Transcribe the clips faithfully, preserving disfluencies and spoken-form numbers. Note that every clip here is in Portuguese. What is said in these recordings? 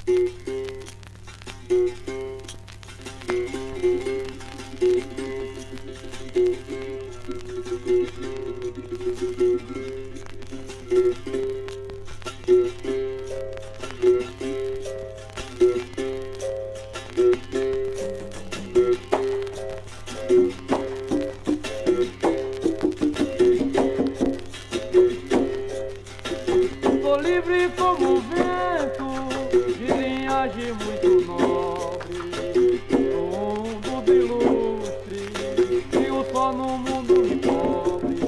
Sou livre como o vento, de linhagem muito nobre. Sou um dudo ilustre, vivo só no mundo me pobre.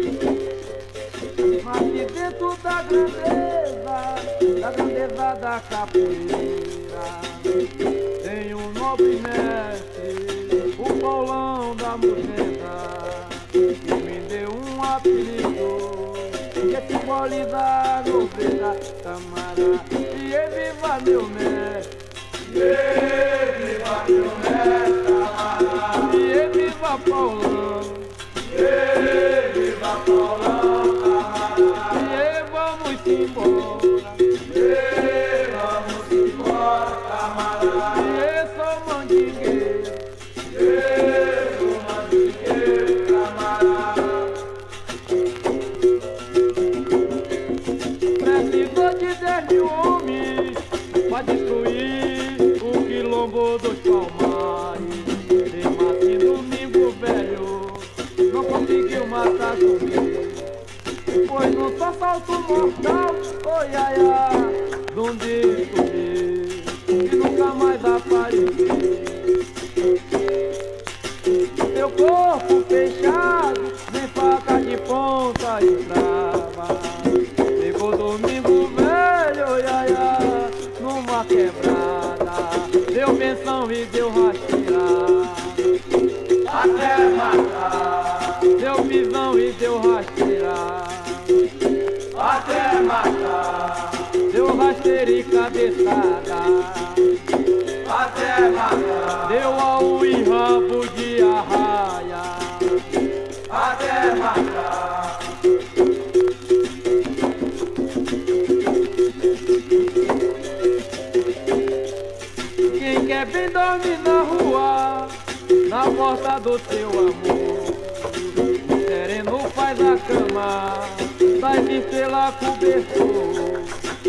Nasci dentro da grandeza, da grandeza da capoeira. Tenho um nobre mestre, o Paulão da Murmenda, que me deu um apelido, que é Tivoli da nobreza, camarada. E ele viva meu mestre, e ele viva meu mestre, camarada. E ele viva Paulão, e ele viva Paulão, camarada. E ele vamos embora, e ele vamos embora, camarada. E eu sou mandingueiro, e eu sou mandingueiro, camarada. Precisou de dez mil homens pra destruir o quilombo dos Palmares. Mesmo assim, Domingo Velho não conseguiu matar zumbi. Pois não só salto mortal, oi ai ai, donde subi e nunca mais apareceu. Seu corpo fechado, nem faca de ponta entrava. Pegou Domingo Velho, oi ai ai, numa quebrada, deu menção e deu rasteirada, até matar. Deu visão e deu rasteirada, até matar. Deu rasteira e cabeçada, até matar. Deu au e rabo de arraia, até matar. Quem quer bem dormir na rua, na porta do seu amor, sereno faz a cama, das estrelas cobertor.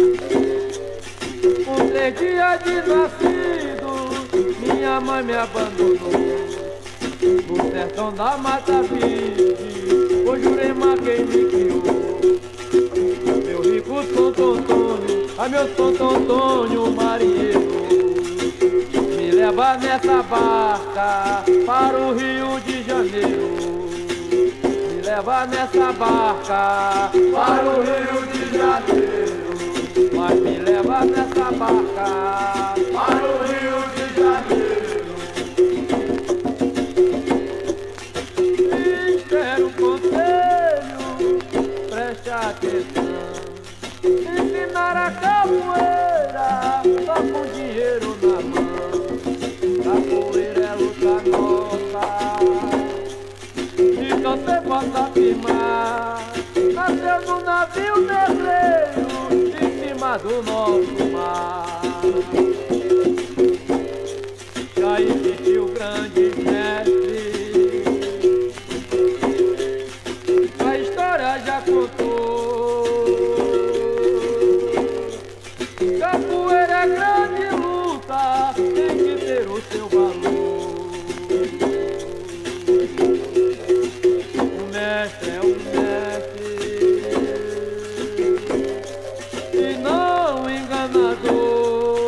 Com três dias de nascido, minha mãe me abandonou. No sertão da Mata Virgem, foi Jurema quem me criou. Meu rico Santo Antônio, a meu Santo Antônio marinheiro, me leva nessa barca para o Rio de Janeiro. Me leva nessa barca para o Rio de Janeiro. Mas me leva nessa barca para o Rio de Janeiro. Espero um conselho, preste atenção. Ensinar a capoeira só com dinheiro na mão. Capoeira é luta nossa, então cê possa afirmar. Nasceu no navio negreiro, em cima do nosso mar. Já existiu grande mestre, a história já contou. Capoeira é grande luta, tem que ter o seu valor. O mestre é um mestre e não enganador.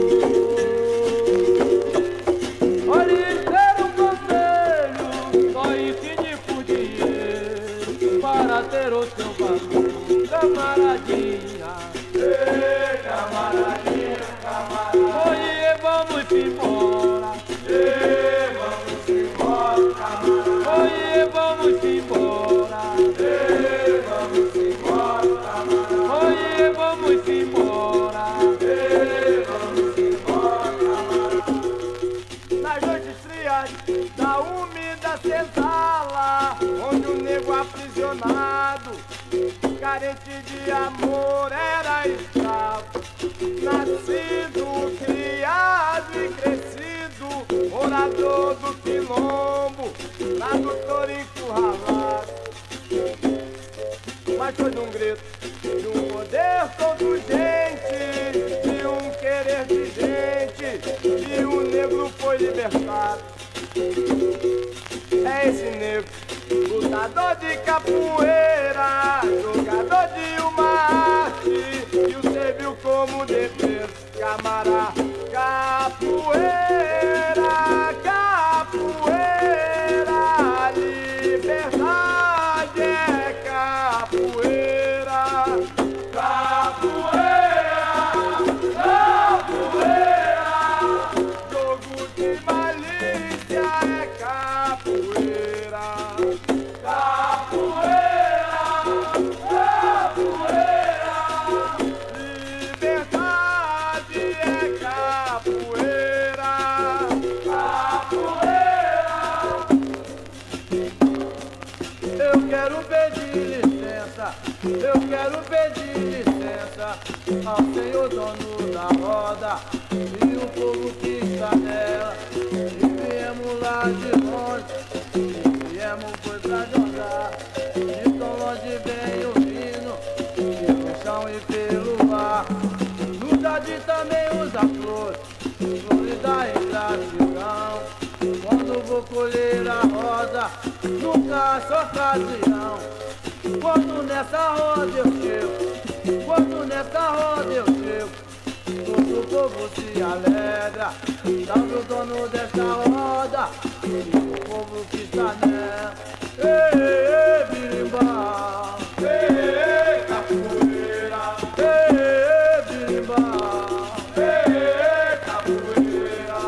Olhe, ter um conselho, só ensine por dinheiro para ter o seu valor. Camaradinha, ei, camaradinha, camaradinha. Oi, vamos embora, ei, vamos embora, camaradinha. Oi, vamos embora, ei, vamos embora, camaradinha. Oi, vamos embora, ei, vamos embora, camaradinha. Nas noites frias da úmida senzala, onde o nego aprisionado, carente de amor, era escravo, nascido quilombo, lá do touro encurralado. Mas foi de um grito, de um poder contundente, de um querer de gente, e o negro foi libertado. É esse negro, lutador de capoeira, jogador de uma arte, e o serviu como defesa, camará. Capoeira, capoeira, liberdade é capoeira. Capoeira, capoeira, jogo de malícia é capoeira. Capoeira, capoeira, liberdade é capoeira. Capoeira. Eu quero pedir licença, eu quero pedir licença ao senhor dono da roda e o povo que está nela. E viemos lá de longe, e viemos foi pra jogar. De tão longe vem o vino, pelo chão e pelo ar. No jardim também usa flores, flores da ingratidão. Quando vou colher a rosa, nunca sou ocasião. Quando nessa roda eu chego, quando nessa roda eu chego, todo o povo se alegra, salve o dono desta roda e o povo que está nela. Ei, ei, ei, birimbau, ei, ei, capoeira, ei, ei, birimbau, ei, ei, capoeira.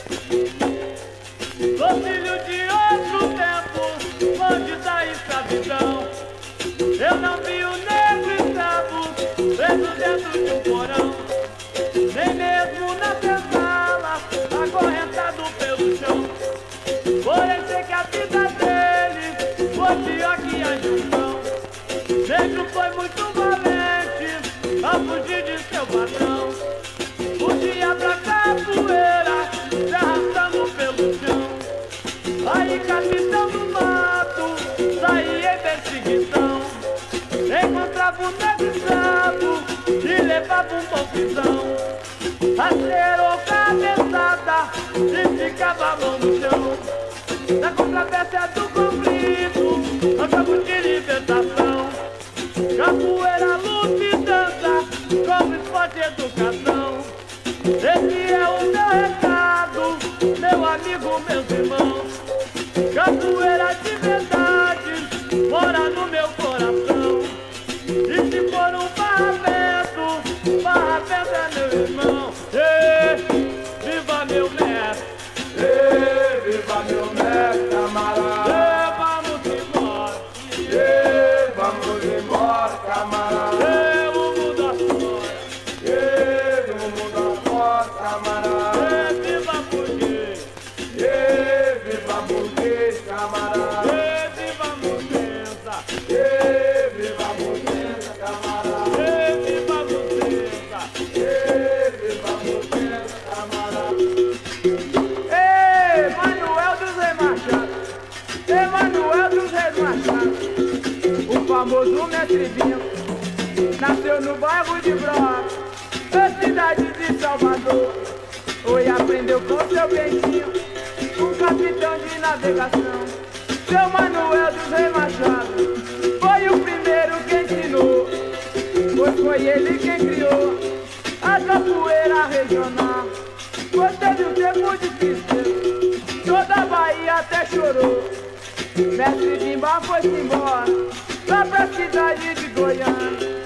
Sou filho de outro tempo, longe da escravidão. Eu não vi o negro escravo preso dentro de um porão, nem mesmo na senzala, acorrentado pelo chão. Porém sei que a vida dele foi pior que a de um cão. Negro foi muito valente ao fugir de seu patrão. Fugia pra capoeira, se arrastando pelo chão. Aí capitão do mato, saía em perseguição. Encontrava um negro escravo e levava um bom pisão. Acelerou cabeçada e ficava bom no chão. Na controvérsia do conflito, nós vamos de libertação. Capoeira, luta e dança, como esporte e educação. Esse é o meu recado, meu amigo, meus irmãos. Capoeira de verdade mora no meu coração. E se for um barramento, barramento é meu irmão. Ei, viva meu mestre, ei, viva meu mestre, camarada. Ei, vamos embora, ei, vamos embora, camarada. Ei, o mundo afora, ei, o mundo afora, camarada. Ei, viva burguês, ei, viva burguês, camarada. Ei, viva mudança, ei, viva mudança, camarada. Ei, viva mudança, ei, viva mudança, camarada. Ei, Manuel dos Reis Machado, ei, Manuel dos Reis Machado, o famoso mestre Vinho, nasceu no bairro de Broca, na cidade de Salvador. Foi aprendeu com seu bentinho, um capitão de navegação. Seu Manuel dos Reis Machado foi o primeiro que ensinou, pois foi ele quem criou a capoeira regional. Pois teve um tempo difícil, toda a Bahia até chorou. Mestre Bimba foi-se embora lá pra cidade de Goiânia.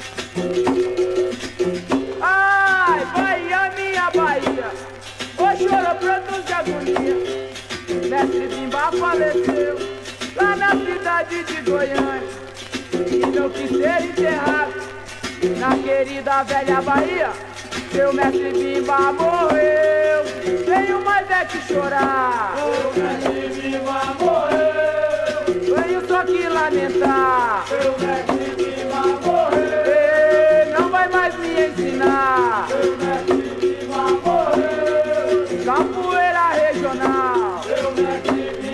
Ai, Bahia, minha Bahia, hoje chorou prantos de agonia. Mestre Bimba faleceu lá na cidade de Goiânia e não quis ser enterrado na querida velha Bahia. Seu mestre Bimba morreu, venho mais é que chorar. O mestre Bimba morreu, venho só que lamentar. Seu mestre Bimba morreu, ei, não vai mais me ensinar. Seu mestre Bimba morreu, capoeira regional. Seu mestre Bimba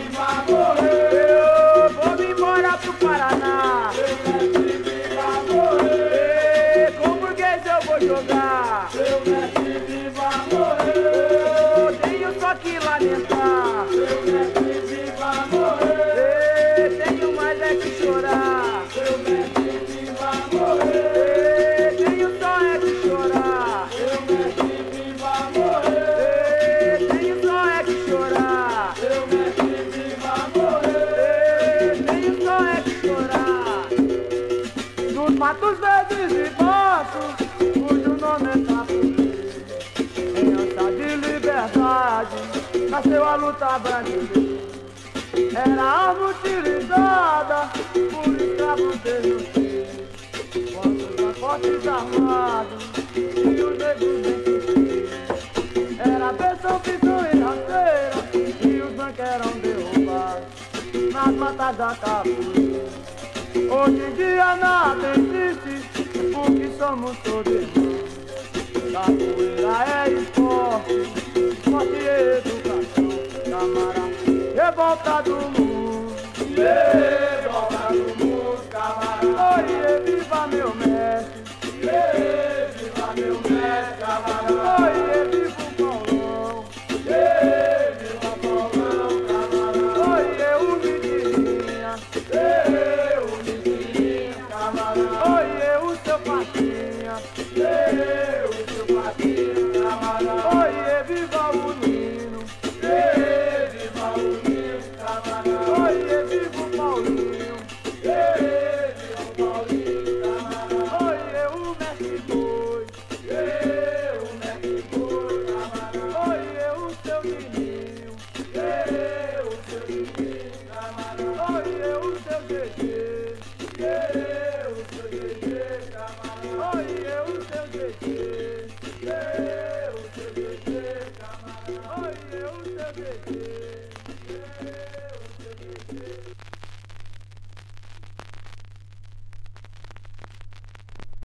chorar. Seu mestre viva morrer. Oh, tenho só que lamentar. Seu mestre viva morrer. Eh, tenho mais é que chorar. Seu mestre viva morrer. Eh, tenho só é que chorar. Seu mestre viva morrer. Eh, tenho só é que chorar. Seu mestre viva morrer. Eh, tenho só é que chorar. Nos matos verdes e baixos, cujo nome é Capoeira, em ânsia de liberdade, nasceu a luta brasileira. Era arma utilizada por escravos desnutridos, quando os fortes armados e os negros vencidos. Era pressão, prisão e rasteira, e os bancos eram derrubados nas matas da capoeira. Hoje em dia nada existe, porque somos todos irmãos. Capoeira é esporte, esporte e educação. Camarada, revolta do mundo, Revolta do mundo, camarada. oi, viva meu mestre, Viva meu mestre, camarada. oi, viva o Paulão, Viva Paulão, camarada. oi, o Mentirinha, Eu, Mentirinha, camarada. oi, o seu Patinha, Eu, seu patinho, camarada. oi, viva o Nino, Viva o Nilo, camarada. oi, viva o Paulinho, Viva o Paulinho, camarada. oi, o mestre Boi, Eu, mestre Boi, camarada. oi, o seu Nininho, Eu, seu menino, camarada. oi, o seu Gegê, Eu, seu Gegê, camarada. oi, o seu Gegê.